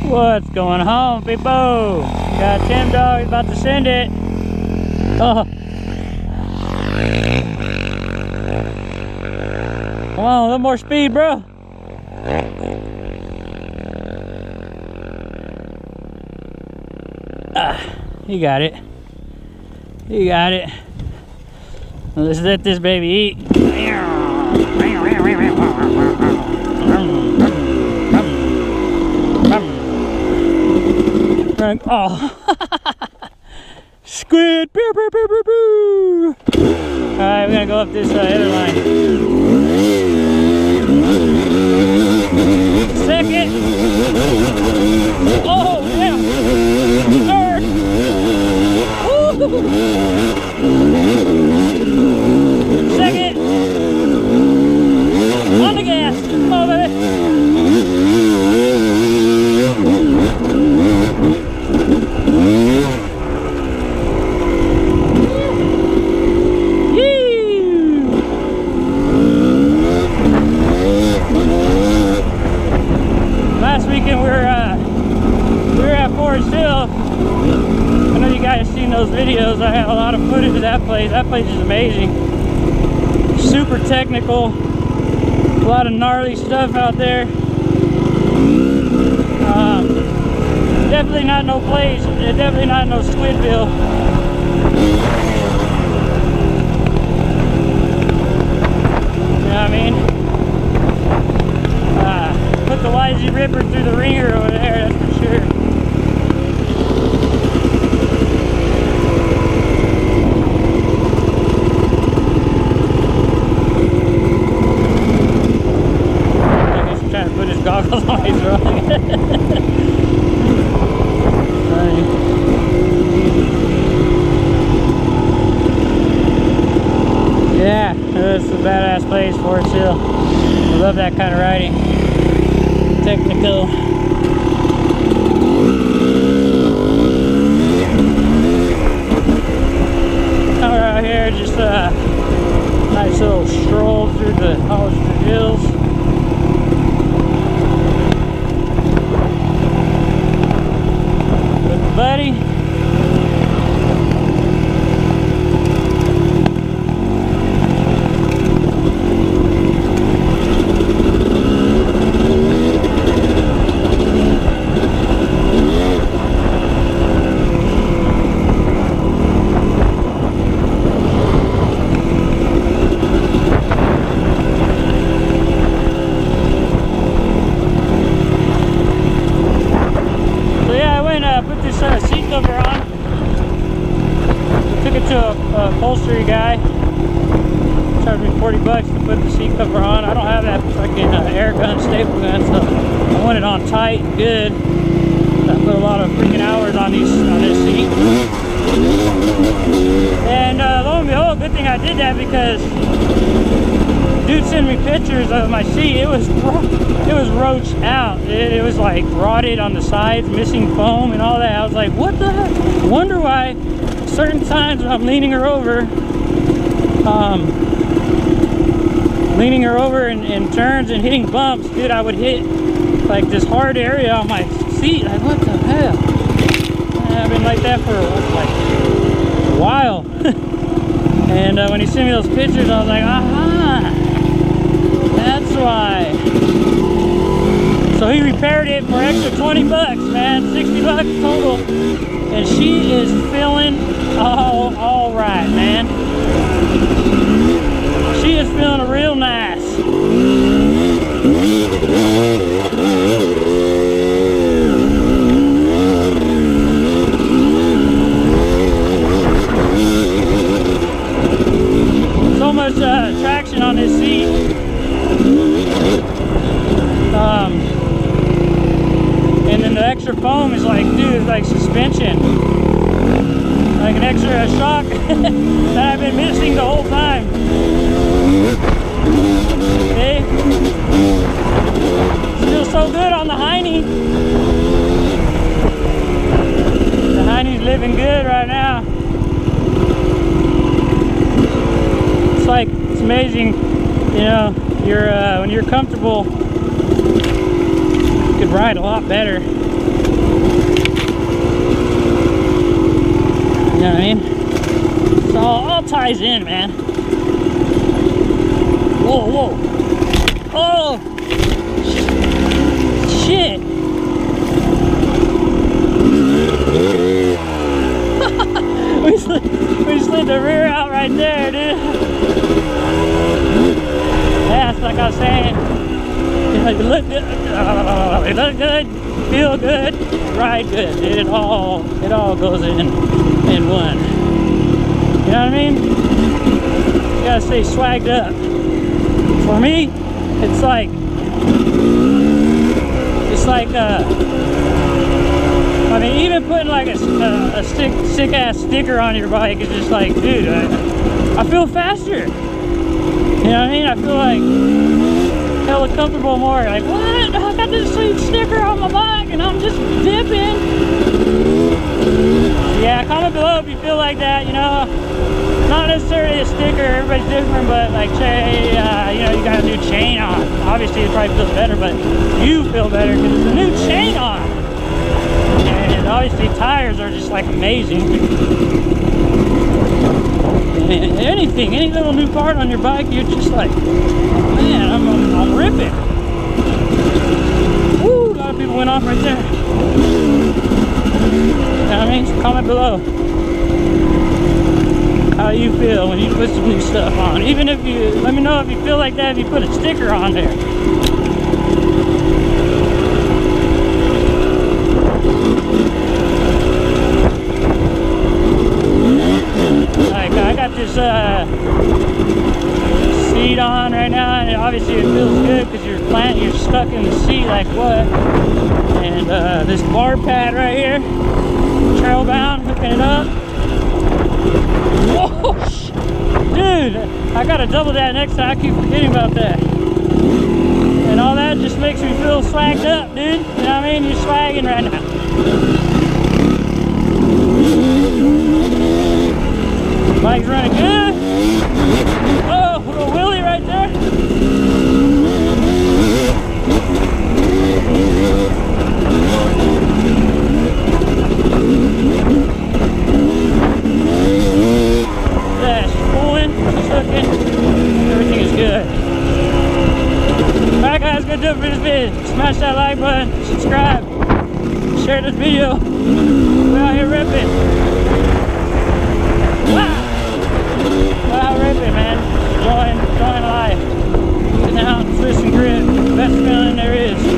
What's going on, people? Got Tim Dog about to send it. Oh. Come on, a little more speed, bro. You got it. You got it. Let's let this baby eat. Oh. Squid. Alright, we're gonna go up this other line. Second. Oh, yeah. Third. Second. On the gas. Oh, baby. Last weekend we were at Forest Hill. I know you guys seen those videos. I have a lot of footage of that place. That place is amazing. Super technical. A lot of gnarly stuff out there. Definitely not no place. Definitely not no Squidville. You know what I mean? Put the YZ Ripper through the ringer over there, that's for sure. I guess I'm trying to put his goggles on, he's wrong. Yeah, that's a badass place, Forest Hill. I love that kind of riding. Technical. Now we're out here, just a nice little stroll through the Hollister Hills. With the buddy. Seat cover on. Took it to a upholstery guy. Charged me 40 bucks to put the seat cover on. I don't have that fucking air gun, staple gun, so I want it on tight and good. I put a lot of freaking hours on this seat. And lo and behold, good thing I did that, because dude sent me pictures of my seat. It was roached out. It was like rotted on the sides, missing foam and all that. I was like, what the heck? Wonder why certain times when I'm leaning her over in turns and hitting bumps, dude, I would hit like this hard area on my seat. Like, what the hell? And I've been like that for like a while. And when he sent me those pictures, I was like, aha, that's why. So he repaired it for extra 20 bucks, man, 60 bucks total. And she is feeling all right, man. She is feeling real nice. So much traction on this seat. And then the extra foam is like, dude, it's like suspension. Like an extra shock that I've been missing the whole time. Okay? Feels so good on the hiney. The hiney's living good right now. It's like, it's amazing, you know, when you're comfortable, you could ride a lot better. You know what I mean? So all ties in, man. Whoa, whoa. Oh! Shit! we slid the rear out right there, dude. Yeah, it's like I was saying. It looked good, feel good, ride good, dude. It all goes in one. You know what I mean? You gotta stay swagged up. For me, it's like I mean, even putting like a sick ass sticker on your bike is just like, dude, I feel faster. You know what I mean? I feel like hella comfortable more. Like, what? I got this sweet sticker on my bike and I'm just dipping. Yeah, comment below if you feel like that, you know. Not necessarily a sticker, everybody's different, but like say, you know, you got a new chain on. Obviously it probably feels better, but you feel better because it's a new chain on. And obviously tires are just like amazing. And anything, any little new part on your bike, you're just like, man, I'm ripping. Woo, a lot of people went off right there. You know what I mean? So comment below how you feel when you put some new stuff on. Even if you, let me know if you feel like that if you put a sticker on there. Like, I got this seat on right now, and obviously it feels good because you're stuck in the seat like what? And this bar pad right here, trail bound, hooking it up. Whoa, dude, I gotta double that next time. I keep forgetting about that. And all that just makes me feel swagged up, dude. You know what I mean? You're swagging right now. Bike's running good. Oh, a little wheelie right there. Dash pulling, hooking, everything is good. Alright guys, good do it for this video. Smash that like button, subscribe, share this video. We're out here ripping. Wow! We're out ripping, man. Enjoying life. Getting out, twist and grip. Best feeling there is.